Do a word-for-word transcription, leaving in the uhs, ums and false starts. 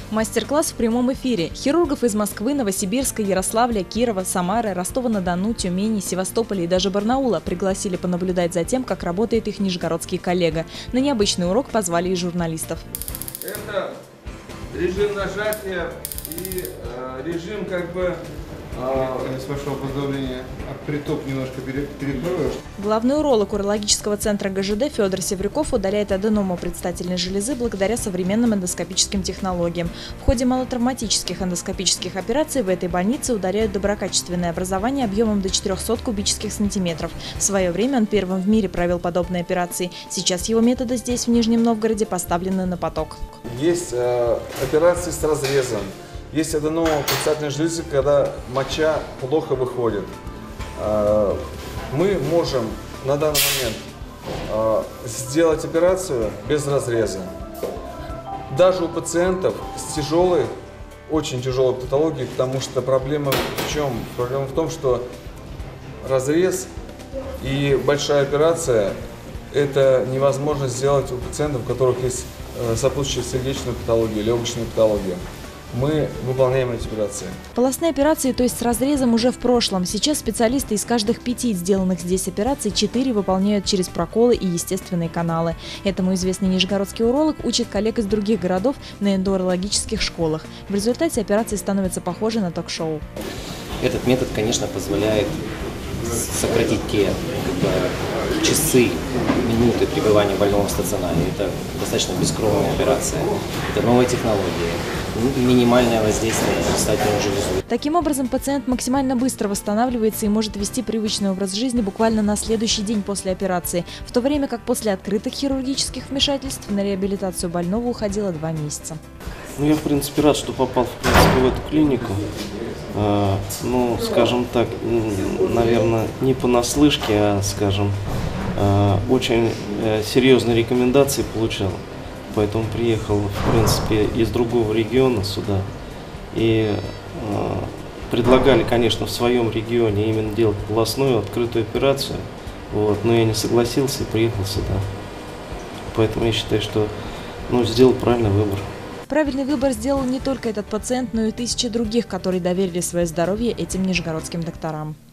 Мастер-класс в прямом эфире. Хирургов из Москвы, Новосибирска, Ярославля, Кирова, Самары, Ростова-на-Дону, Тюмени, Севастополя и даже Барнаула пригласили понаблюдать за тем, как работает их нижегородский коллега. На необычный урок позвали и журналистов. Это режим нажатия и э, режим как бы... С вашего поздравления, притоп немножко перекроешь. Главный уролог урологического центра ГЖД Федор Севрюков удаляет аденому предстательной железы благодаря современным эндоскопическим технологиям. В ходе малотравматических эндоскопических операций в этой больнице удаляют доброкачественное образование объемом до четырёхсот кубических сантиметров. В свое время он первым в мире провел подобные операции. Сейчас его методы здесь, в Нижнем Новгороде, поставлены на поток. Есть э, операции с разрезом. Есть аденома предстательной железы, когда моча плохо выходит. Мы можем на данный момент сделать операцию без разреза. Даже у пациентов с тяжелой, очень тяжелой патологией, потому что проблема в чем? Проблема в том, что разрез и большая операция – это невозможно сделать у пациентов, у которых есть сопутствующая сердечная патология, легочная патология. Мы выполняем эти операции. Полостные операции, то есть с разрезом, уже в прошлом. Сейчас специалисты из каждых пяти сделанных здесь операций четыре выполняют через проколы и естественные каналы. Этому известный нижегородский уролог учит коллег из других городов на эндоурологических школах. В результате операции становятся похожи на ток-шоу. Этот метод, конечно, позволяет сократить те как бы, часы, минуты пребывания больного в стационаре. Это достаточно бескровная операция, это новая технология, минимальное воздействие на предстательную железу. Таким образом, пациент максимально быстро восстанавливается и может вести привычный образ жизни буквально на следующий день после операции, в то время как после открытых хирургических вмешательств на реабилитацию больного уходило два месяца. Ну, я, в принципе, рад, что попал в, принципе, в эту клинику. А, ну, скажем так, наверное, не понаслышке, а, скажем, а, очень серьезные рекомендации получал. Поэтому приехал, в принципе, из другого региона сюда. И э, предлагали, конечно, в своем регионе именно делать полостную открытую операцию. Вот, но я не согласился и приехал сюда. Поэтому я считаю, что ну, сделал правильный выбор. Правильный выбор сделал не только этот пациент, но и тысячи других, которые доверили свое здоровье этим нижегородским докторам.